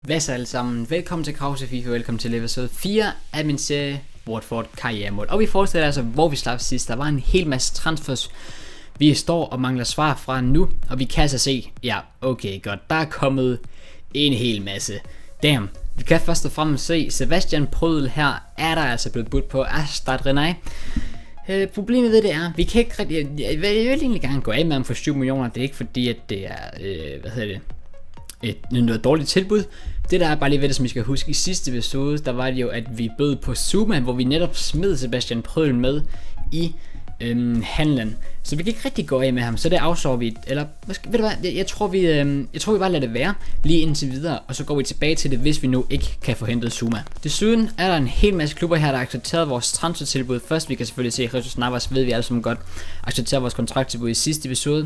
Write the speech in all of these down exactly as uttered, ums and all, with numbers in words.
Hvad så alle sammen? Velkommen til Krause FIFA, velkommen til episode fire af min serie Watford karrieremål. Og vi fortsætter altså, hvor vi slap sidst. Der var en hel masse transfers, vi står og mangler svar fra nu. Og vi kan altså se, ja okay godt, der er kommet en hel masse. Damn, vi kan først og fremmest se, Sebastian Prødel her er der altså blevet budt på Astad Renai. Øh, problemet ved det er, vi kan ikke rigtig, jeg, jeg, jeg vil egentlig gerne gå af med ham for syv millioner. Det er ikke fordi at det er, øh, hvad hedder det, et noget dårligt tilbud. Det der er bare lige ved det, som I skal huske, i sidste episode, der var det jo, at vi bød på Zuma, hvor vi netop smed Sebastian Prødel med i øhm, handlen. Så vi kan ikke rigtig gå af med ham, så det afsår vi, eller ved du hvad, jeg, jeg, tror vi, øhm, jeg tror vi bare lader det være lige indtil videre, og så går vi tilbage til det, hvis vi nu ikke kan få hentet Zuma. Desuden er der en hel masse klubber her, der har accepteret vores transfertilbud. Først vi kan selvfølgelig se, Jesus Navas ved vi alle sammen godt accepteret vores kontrakttilbud i sidste episode.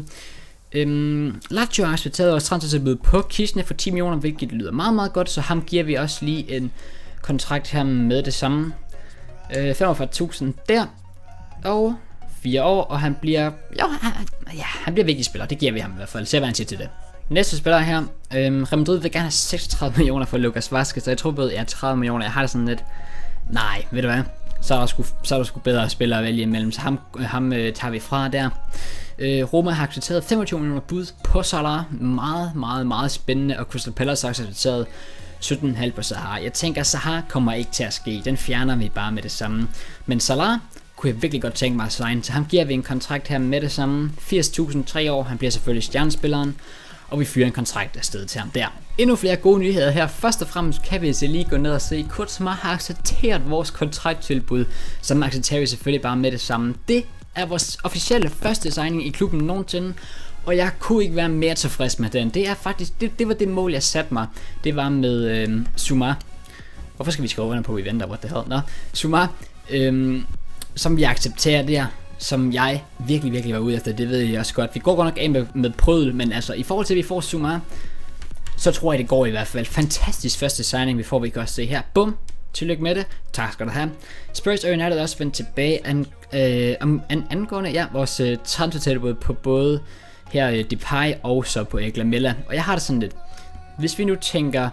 Øhm, Lazio har accepteret vores transfertilbud på Kisne for ti millioner, hvilket lyder meget meget godt, så ham giver vi også lige en kontrakt her med det samme. øh, femogfyrre tusind der, og fire år, og han bliver, jo, han, ja, han bliver vigtig spiller, det giver vi ham i hvert fald, se hvad han siger til det. Næste spiller her, øhm, Real Madrid vil gerne have seksogtredive millioner for Lucas Vazquez, så jeg tror både, jeg er tredive millioner, jeg har det sådan lidt, nej, ved du hvad, så er der sgu, så er der sgu bedre spillere at vælge imellem, så ham, ham øh, tager vi fra der. Øh, Roma har accepteret femogtyve millioner bud på Salah, meget, meget, meget spændende, og Crystal Palace har accepteret sytten komma fem på Zaha. Jeg tænker, at Zaha kommer ikke til at ske, den fjerner vi bare med det samme. Men Salah kunne jeg virkelig godt tænke mig at signe, så ham giver vi en kontrakt her med det samme, firs tusind, tre år, han bliver selvfølgelig stjernespilleren, og vi fyrer en kontrakt afsted til ham der. Endnu flere gode nyheder her. Først og fremmest kan vi altså lige gå ned og se, Kurzma har accepteret vores kontrakttilbud, så accepterer vi selvfølgelig bare med det samme. Det er vores officielle første signing i klubben nogensinde, og jeg kunne ikke være mere tilfreds med den. Det er faktisk, det, det var det mål jeg satte mig, det var med øh, Zuma. Hvorfor skal vi skrive under på eventer, what the hell? Nå, Zuma, øh, som vi accepterer der, som jeg virkelig, virkelig var ude efter, det ved jeg også godt. Vi går godt nok af med, med Prødel, men altså i forhold til at vi får Zuma, så tror jeg det går i hvert fald. Fantastisk første signing, vi får, vi kan også se her. Bum! Tillykke med det. Tak skal du have. Spurs og United også vendt tilbage an, øh, om, an, angående ja, vores øh, transfertilbud på både her øh, Depay og så på Erik Lamela. Og jeg har det sådan lidt. Hvis vi nu tænker,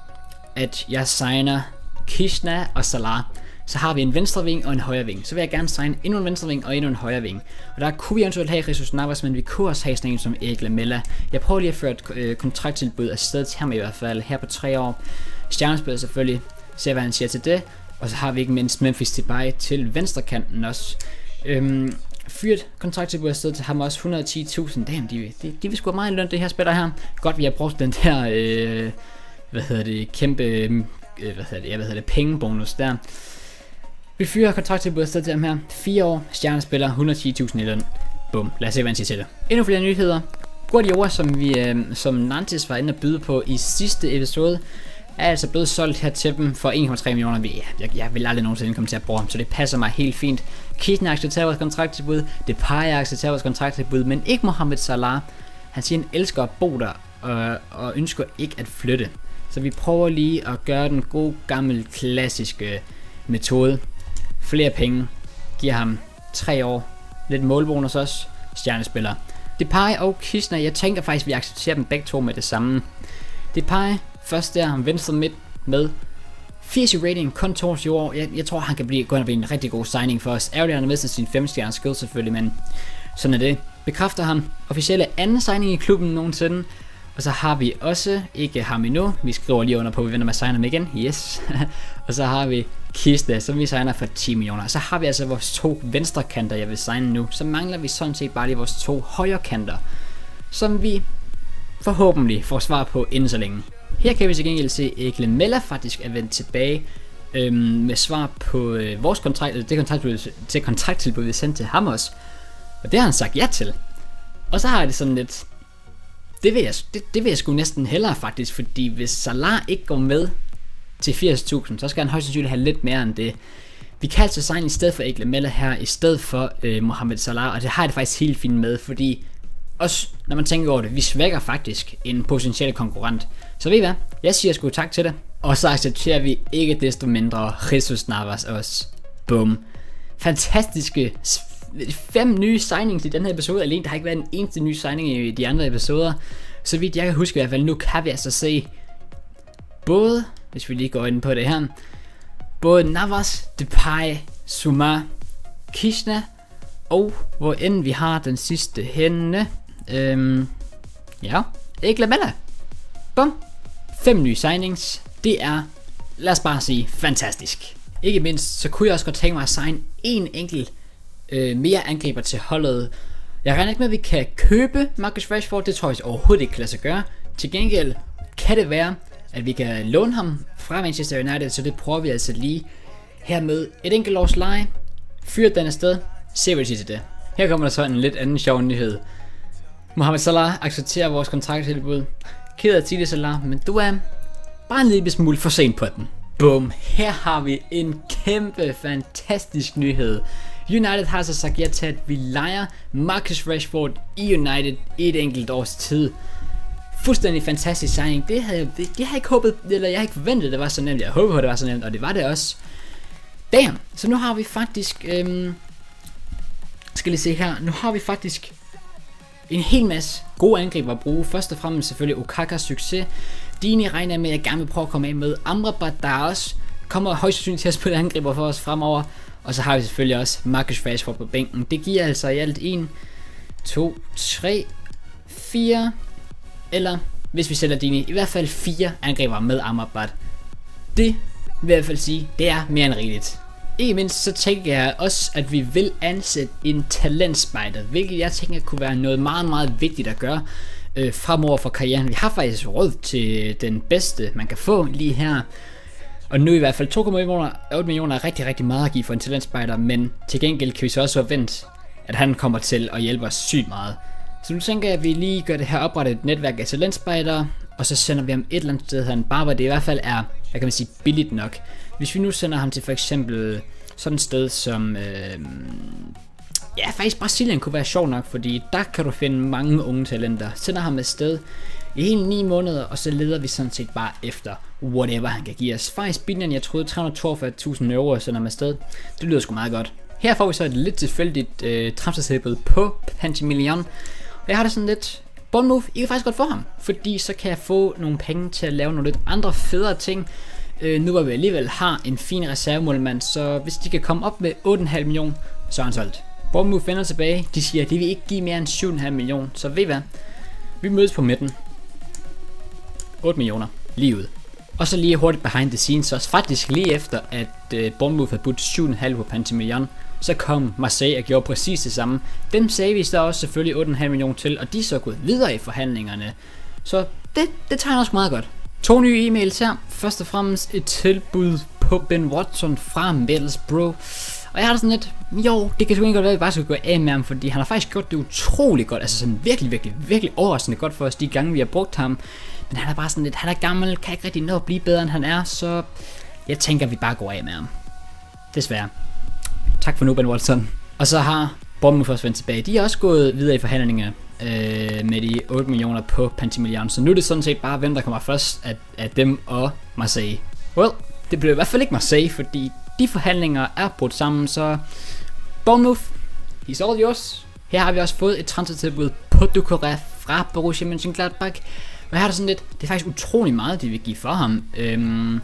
at jeg signer Kishna og Salah, så har vi en venstre ving og en højre ving. Så vil jeg gerne signe endnu en venstre ving og endnu en højre ving. Og der kunne vi eventuelt have Jesus Navas, men vi kunne også have sådan en som Erik Lamela. Jeg prøver lige at føre et øh, kontrakttilbud afsted til ham i hvert fald her på tre år. Stjernespiller selvfølgelig. Se hvad han siger til det. Og så har vi ikke mindst Memphis Depay til venstrekanten også. Øhm, fyret kontrakttilbud afsted til ham også, et hundrede og ti tusind. Damn, de, de, de vil sgu have meget i løn, det her spiller her. Godt vi har brugt den der øh, hvad hedder det, kæmpe øh, hvad hedder det, ja, hvad hedder det, pengebonus der. Vi fyrer kontrakttilbud afsted til ham her. fire år, stjernespiller, et hundrede og ti tusind i løn. Bum, lad os se hvad han siger til det. Endnu flere nyheder. Guardiola, som vi øh, som Nantes var inde at byde på i sidste episode, er altså blevet solgt her til dem for en komma tre millioner. Ja, jeg, jeg vil aldrig nogensinde komme til at bruge ham, så det passer mig helt fint. Keaton har accepteret vores kontrakttilbud, Depay har accepteret vores kontrakttilbud, men ikke Mohamed Salah. Han siger, han elsker at bo der og, og ønsker ikke at flytte. Så vi prøver lige at gøre den gode, gamle, klassiske metode. Flere penge, giver ham tre år, lidt målbonus også, stjernespiller. Depay og Kisner, jeg tænker faktisk, at vi accepterer dem begge to med det samme. Depay, først der, ham venstre midt med firs i rating, kun toogtyve år. Jeg, jeg tror, han kan blive, gå blive en rigtig god signing for os. Ærgerligt, han har mistet sin fem stjerne skill selvfølgelig, men sådan er det. Bekræfter ham officielle anden signing i klubben nogensinde. Og så har vi også, ikke ham endnu, vi skriver lige under på, at vi venter med at signe ham igen, yes. Og så har vi Kiste, som vi signer for ti millioner. Og så har vi altså vores to venstre kanter, jeg vil signe nu. Så mangler vi sådan set bare lige vores to højre kanter, som vi forhåbentlig får svar på inden så længe. Her kan vi til gengæld se, at Erik Lamela faktisk er vendt tilbage øhm, med svar på øh, vores kontrakt, det kontrakttilbud, til kontrakttilbud, vi sendte til ham også. Og det har han sagt ja til. Og så har jeg det sådan lidt, det vil jeg, det, det vil jeg sgu næsten hellere faktisk, fordi hvis Salah ikke går med til firs tusind, så skal han højst sandsynligt have lidt mere end det. Vi kan altså signe i stedet for Erik Lamela her, i stedet for øh, Mohamed Salah, og det har jeg det faktisk helt fint med, fordi også når man tænker over det, vi svækker faktisk en potentiel konkurrent. Så ved I hvad? Jeg siger sgu tak til det. Og så accepterer vi ikke desto mindre Jesus Navas også. Bum. Fantastiske fem nye signings i den her episode alene. Der har ikke været en eneste ny signing i de andre episoder. Så vidt jeg kan huske i hvert fald, nu kan vi altså se både, hvis vi lige går ind på det her, både Navas, Depay, Zouma, Kishna, og hvor end vi har den sidste henne, øhm, ja, ikke Lamella. Bum. Fem nye signings. Det er, lad os bare sige, fantastisk. Ikke mindst, så kunne jeg også godt tænke mig at signe en enkelt øh, mere angriber til holdet. Jeg regner ikke med, at vi kan købe Marcus Rashford. Det tror jeg overhovedet ikke kan lade sig gøre. Til gengæld kan det være, at vi kan låne ham fra Manchester United, så det prøver vi altså lige her med et enkelt års leje. Fyr den afsted. Se hvad de siger til det. Her kommer der så en lidt anden sjov nyhed. Mohamed Salah accepterer vores kontrakttilbud. Ked af at sige det, Salah, men du er bare en lille smule for sent på den. Bum, her har vi en kæmpe fantastisk nyhed. United har så sagt ja til, at vi lejer Marcus Rashford i United i et enkelt års tid. Fuldstændig fantastisk signing. Det havde det, jeg havde ikke håbet, eller jeg havde ikke forventet, det var så nemt. Jeg håber, det var så nemt, og det var det også. Damn, så nu har vi faktisk, øhm, skal lige se her, nu har vi faktisk en hel masse gode angriber at bruge. Først og fremmest selvfølgelig Okakas succes. Dini regner med, at jeg gerne vil prøve at komme af med. Amrabat, der også kommer højst sandsynligt til at spille angriber for os fremover. Og så har vi selvfølgelig også Marcus Rashford på bænken. Det giver altså i alt en, to, tre, fire, eller hvis vi sætter Dini, i hvert fald fire angriber med Amrabat. Det vil jeg i hvert fald sige, det er mere end rigeligt. Ikke mindst så tænker jeg også, at vi vil ansætte en talentspejder, hvilket jeg tænker kunne være noget meget, meget vigtigt at gøre øh, fremover for karrieren. Vi har faktisk råd til den bedste, man kan få lige her. Og nu i hvert fald to komma otte millioner er rigtig, rigtig meget at give for en talentspejder, men til gengæld kan vi så også forvente, at han kommer til at hjælpe os sygt meget. Så nu tænker jeg, at vi lige gør det her, oprette et netværk af talentspejdere, og så sender vi ham et eller andet sted hen, bare hvor det i hvert fald er, jeg kan man sige, billigt nok. Hvis vi nu sender ham til for eksempel sådan et sted som, øh, ja faktisk Brasilien kunne være sjov nok, fordi der kan du finde mange unge talenter. Sender ham et sted i hele ni måneder, og så leder vi sådan set bare efter whatever han kan give os. Faktisk billigere, jeg troede tre hundrede og toogfyrre tusind euro sender ham afsted. Det lyder sgu meget godt. Her får vi så et lidt tilfældigt øh, transfertilbud på Pantimilion. Og jeg har det sådan lidt, bond move, I kan faktisk godt få ham, fordi så kan jeg få nogle penge til at lave nogle lidt andre federe ting. Øh, nu hvor vi alligevel har en fin reservemålmand, så hvis de kan komme op med otte komma fem millioner, så er han solgt. Bournemouth vender tilbage, de siger, at de vil ikke give mere end syv komma fem millioner, så ved I hvad? Vi mødes på midten. otte millioner, lige ud. Og så lige hurtigt behind the scenes, så faktisk lige efter, at øh, Bournemouth havde budt syv komma fem på Pantimilion, så kom Marseille og gjorde præcis det samme. Dem sagde vi så også selvfølgelig otte komma fem millioner til, og de er så gået videre i forhandlingerne. Så det, det tegner også meget godt. To nye e-mails her. Først og fremmest et tilbud på Ben Watson fra Middlesbrough. Og jeg har da sådan lidt, jo, det kan sgu ikke godt være, at vi bare skal gå af med ham, fordi han har faktisk gjort det utrolig godt. Altså sådan virkelig, virkelig, virkelig overraskende godt for os de gange, vi har brugt ham. Men han er bare sådan lidt, han er gammel, kan ikke rigtig nå at blive bedre, end han er, så jeg tænker, at vi bare går af med ham. Desværre. Tak for nu, Ben Watson. Og så har Bournemouth også vendt tilbage. De er også gået videre i forhandlingerne øh, med de otte millioner på Pantimilion. Så nu er det sådan set bare, hvem der kommer først af, af dem og Marseille. Well, det bliver i hvert fald ikke Marseille, fordi de forhandlinger er brudt sammen, så Bournemouth, he's all yours. Her har vi også fået et transfertilbud på Doucouré fra Borussia Mönchengladbach. Og her er der sådan lidt, det er faktisk utrolig meget, de vil give for ham. Øhm,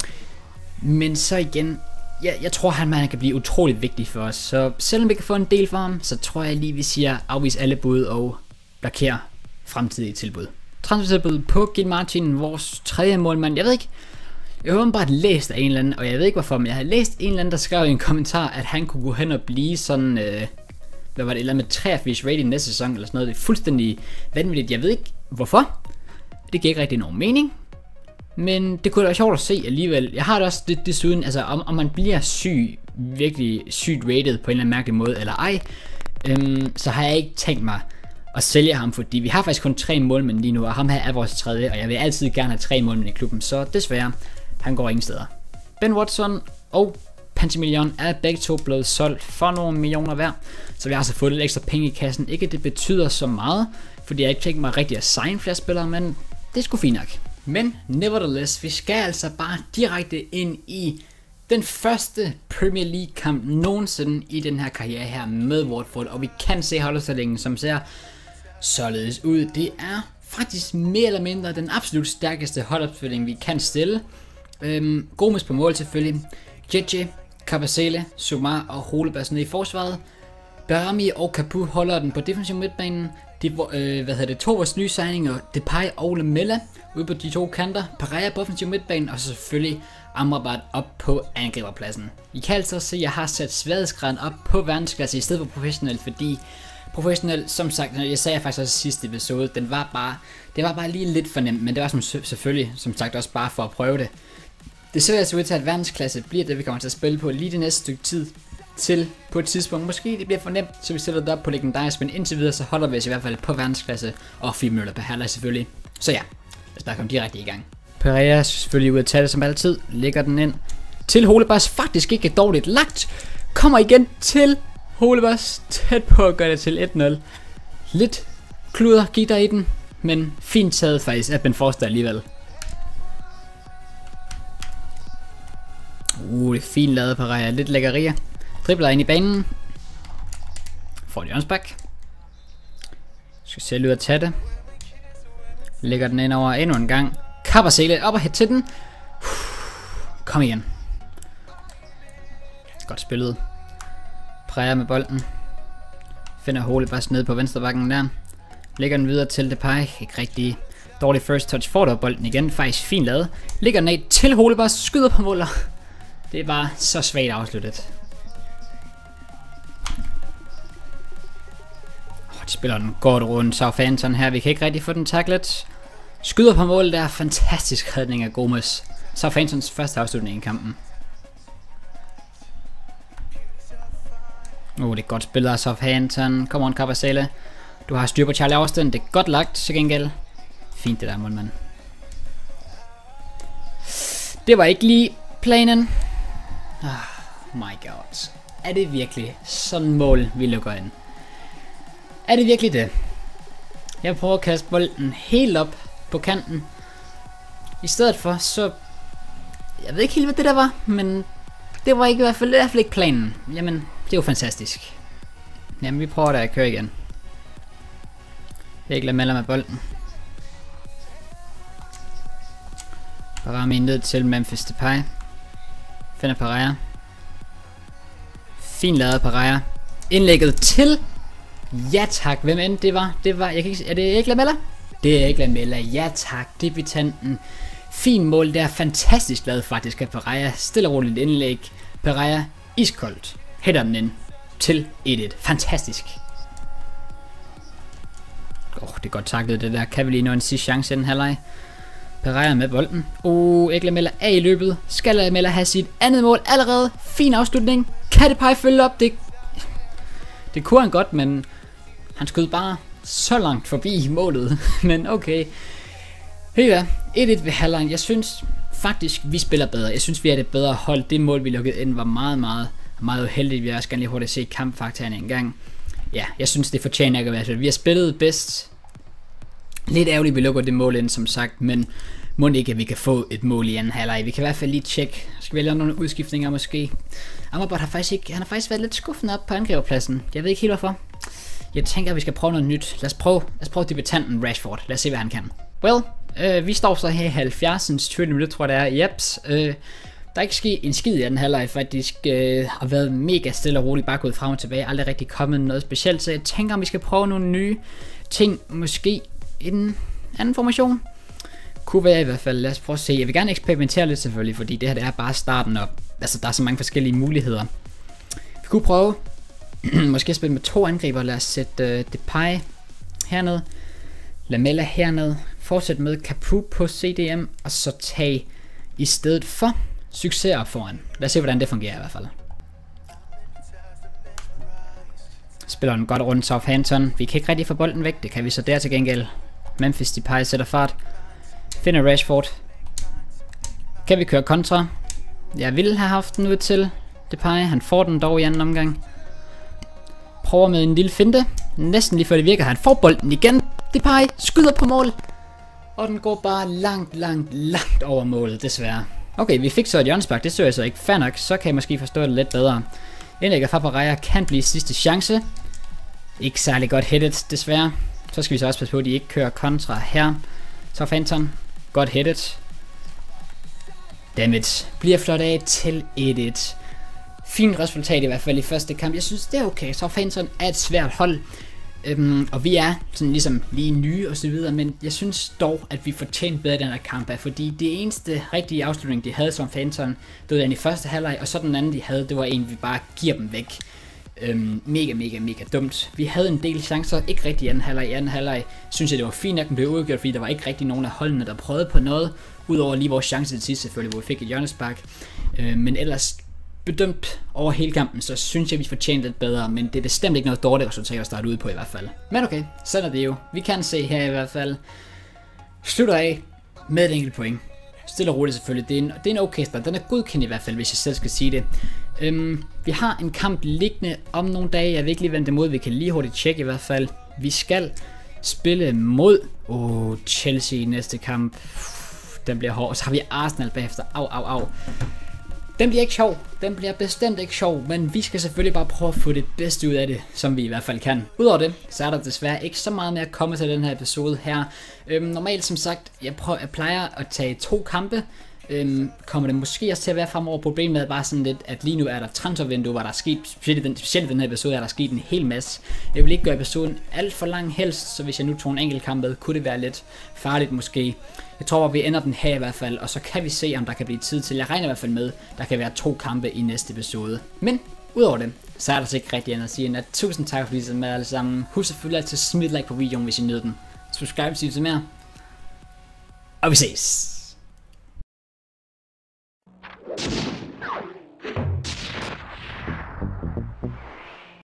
men så igen, jeg, jeg tror, han, han kan blive utrolig vigtig for os. Så selvom vi kan få en del for ham, så tror jeg lige, vi siger afvis alle bud og blokér fremtidige tilbud. Transfertilbud på Gil Martin, vores tredje målmand. Jeg ved ikke, jeg har bare læst af en eller anden, og jeg ved ikke hvorfor, men jeg har læst en eller anden, der skrev i en kommentar, at han kunne gå hen og blive sådan, øh, hvad var det, eller med treogfirs rating næste sæson, eller sådan noget. Det er fuldstændig vanvittigt. Jeg ved ikke hvorfor. Det giver ikke rigtig nogen mening. Men det kunne da være sjovt at se alligevel. Jeg har det også det, desuden, altså om, om man bliver syg, virkelig sygt rated på en eller anden mærkelig måde, eller ej, øhm, så har jeg ikke tænkt mig at sælge ham, fordi vi har faktisk kun tre målmænd lige nu, og ham her er vores tredje, og jeg vil altid gerne have tre målmænd i klubben, så desværre, han går ingen steder. Ben Watson og Pantimilion er begge to blevet solgt for nogle millioner hver, så vi har altså fået lidt ekstra penge i kassen. Ikke at det betyder så meget, fordi jeg ikke tænkt mig rigtig at signe flere spillere, men det er sgu fint nok. Men nevertheless, vi skal altså bare direkte ind i den første Premier League kamp nogensinde i den her karriere her med Watford, og vi kan se holdopstillingen, som ser således ud. Det er faktisk mere eller mindre den absolut stærkeste holdopstilling, vi kan stille. Øhm, Gomes på mål selvfølgelig. Jeje, Kabasele, Sumar og Holebas nede i forsvaret. Berami og Capu holder den på defensiv midtbanen. De, øh, hvad hedder det, to vores nye signinger, Depay og Lamela ude på de to kanter. Pereira på offensiv midtbanen, og så selvfølgelig Amrabat op på angriberpladsen. I kan altså se, at jeg har sat sværhedsgraden op på verdensklasse i stedet for professionel, fordi professionel, som sagt, jeg sagde faktisk også i sidste episode, den var bare, det var bare lige lidt for nemt, men det var som, selvfølgelig, som sagt, også bare for at prøve det. Det ser altså ud til, at verdensklasse bliver det, vi kommer til at spille på lige det næste stykke tid. Til på et tidspunkt. Måske det bliver for nemt, så vi sætter det op på legendarisk, men indtil videre så holder vi os i hvert fald på verdensklasse og fire minutter per halvleg selvfølgelig. Så ja, lad os bare komme direkte i gang. Pereira er selvfølgelig ud at tage det som altid, lægger den ind til Holebas, faktisk ikke dårligt lagt, kommer igen til Holebas, tæt på at gøre det til et nul. Lidt kluder gik der i den, men fint taget faktisk af Ben Forster alligevel. Uh, det er fint lavet Pereira, lidt lækkerier. Dribler ind i banen. Får et hjørnesbak. Skal selv ud at tage det. Lægger den ind over endnu en gang. Kabasele op og hæt til den. Kom igen. Godt spillet. Pereira med bolden. Finder Holebas nede på venstre bakken der. Lægger den videre til Depay. Ikke rigtig dårlig first touch. Får der bolden igen. Faktisk fint lavet. Lægger den af til Holebas. Skyder på måler. Det var så svagt afsluttet. De spiller den godt rundt. Southampton her. Vi kan ikke rigtig få den tacklet. Skyder på mål der. Fantastisk redning af Gomes. Southamptons første afslutning i kampen. Oh, det er godt spillet af Southampton. Come on, Kabasele. Du har styr på Charlie Austin. Det er godt lagt til gengæld. Fint det der, målmand. Det var ikke lige planen. Oh my god. Er det virkelig sådan mål, vi lukker ind? Er det virkelig det? Jeg prøver at kaste bolden helt op på kanten. I stedet for, så... Jeg ved ikke helt, hvad det der var, men... Det var ikke, i hvert fald, i hvert fald ikke planen. Jamen, det er jo fantastisk. Jamen, vi prøver da at køre igen. Jeg ikke lade Mella med bolden. Berami ned til Memphis Depay. Finder Pereira. Fint lavet Pereira. Indlægget til... Ja tak, hvem end det var? Det var, jeg kan ikke, er det ikke Lamela? Det er ikke Lamela, ja tak, debutanten. Fin mål der, fantastisk lavet faktisk af Pereira. Stille og roligt indlæg. Pereira iskoldt. Hætter den ind til et et. Fantastisk. Åh, oh, det er godt taklet det der. Kan vi lige nå en sidste chance i den halvleg? Pereira med bolden. Oh, ikke Lamela er i løbet. Skal Lamela have sit andet mål allerede? Fin afslutning. Kan Depay følge op? Det, det kunne han godt, men... Han skød bare så langt forbi målet, men okay. Helt da, et et ved halvleg. Jeg synes faktisk, vi spiller bedre. Jeg synes, vi er det bedre hold. Det mål, vi lukkede ind, var meget, meget, meget uheldigt. Vi har også gerne lige hurtigt se kampfaktorerne en gang. Ja, jeg synes, det fortjener ikke at være. Vi har spillet bedst. Lidt ærgerligt, vi lukker det mål ind, som sagt, men må ikke, at vi kan få et mål i anden halvleg. Vi kan i hvert fald lige tjekke. Skal vi lave nogle udskiftninger måske? Amrabat har faktisk ikke, han har faktisk været lidt skuffende op på angriberpladsen. Jeg ved ikke helt hvorfor. Jeg tænker, at vi skal prøve noget nyt. Lad os prøve, lad os prøve debutanten Rashford. Lad os se, hvad han kan. Well, øh, vi står så her i halvfjerds tyve minutter, tror jeg det er. Jeps. Øh, der er ikke sket en skid i den halvleg, faktisk. Øh, har været mega stille og roligt, bare gået frem og tilbage. Aldrig rigtig kommet noget specielt, så jeg tænker, at vi skal prøve nogle nye ting. Måske en anden formation. Kunne være i hvert fald. Lad os prøve at se. Jeg vil gerne eksperimentere lidt selvfølgelig, fordi det her det er bare starten op. Altså, der er så mange forskellige muligheder. Vi kunne prøve måske spille med to angriber. Lad os sætte uh, Depay hernede. Lamela hernede. Fortsæt med Capu på C D M. Og så tage i stedet for succes op foran. Lad os se, hvordan det fungerer i hvert fald. Spiller den godt rundt Southampton. Vi kan ikke rigtig få bolden væk. Det kan vi så der til gengæld. Memphis Depay sætter fart. Finder Rashford. Kan vi køre kontra? Jeg ville have haft den ud til Depay. Han får den dog i anden omgang. Prøver med en lille finte. Næsten lige før det virker. Han får bolden igen. Depay skyder på mål. Og den går bare langt, langt, langt over målet, desværre. Okay, vi fik så et hjørnespark. Det så jeg så ikke. Fair nok. Så kan jeg måske forstå det lidt bedre. Indlægget fra Pereira kan blive sidste chance. Ikke særlig godt hittet, desværre. Så skal vi så også passe på, at de ikke kører kontra her. Så Southampton. Godt hittet. Dammit. Bliver flot af til et et. Fint resultat i hvert fald i første kamp. Jeg synes, det er okay. Southampton er et svært hold. Øhm, og vi er sådan ligesom lige nye og så videre, men jeg synes dog, at vi fortjente bedre den her kamp af, fordi det eneste rigtige afslutning, de havde som Southampton, det var den i første halvleg, og så den anden, de havde, det var en, vi bare giver dem væk. Øhm, mega, mega, mega dumt. Vi havde en del chancer, ikke rigtig i anden halvleg. I anden halvleg synes jeg, det var fint, at den blev udgjort, fordi der var ikke rigtig nogen af holdene, der prøvede på noget, udover lige vores chance til sidst selvfølgelig, hvor vi fik et hjørnespark. Øhm, men ellers bedømt over hele kampen, så synes jeg, vi fortjente lidt bedre, men det er bestemt ikke noget dårligt resultat at starte ud på i hvert fald. Men okay, sådan er det jo. Vi kan se her i hvert fald. Slutter af med et enkelt point. Stille og roligt selvfølgelig. Det er en, det er en okay start. Den er godkendt i hvert fald, hvis jeg selv skal sige det. Øhm, vi har en kamp liggende om nogle dage. Jeg vil ikke lige vente mod. Vi kan lige hurtigt tjekke i hvert fald. Vi skal spille mod oh, Chelsea i næste kamp. Den bliver hård. Og så har vi Arsenal bagefter. Au, au, au. Den bliver ikke sjov, den bliver bestemt ikke sjov, men vi skal selvfølgelig bare prøve at få det bedste ud af det, som vi i hvert fald kan. Udover det, så er der desværre ikke så meget mere at komme til den her episode her. Øhm, normalt som sagt, jeg, prøver, jeg plejer at tage to kampe, øhm, kommer det måske også til at være fremover. Problemet er bare sådan lidt, at lige nu er der transfervindue, hvor der er sket, specielt i den, specielt i den her episode, er der sket en hel masse. Jeg vil ikke gøre episoden alt for lang helst, så hvis jeg nu tog en enkelt kamp med, kunne det være lidt farligt måske. Jeg tror, at vi ender den her i hvert fald, og så kan vi se, om der kan blive tid til. Jeg regner i hvert fald med, der kan være to kampe i næste episode. Men udover det, så er der så ikke rigtig andet at sige end at tusind tak for at I med alle sammen. Husk selvfølgelig at smide like på videoen, hvis I nød den. Subscribe, hvis I vil se mere. Og vi ses!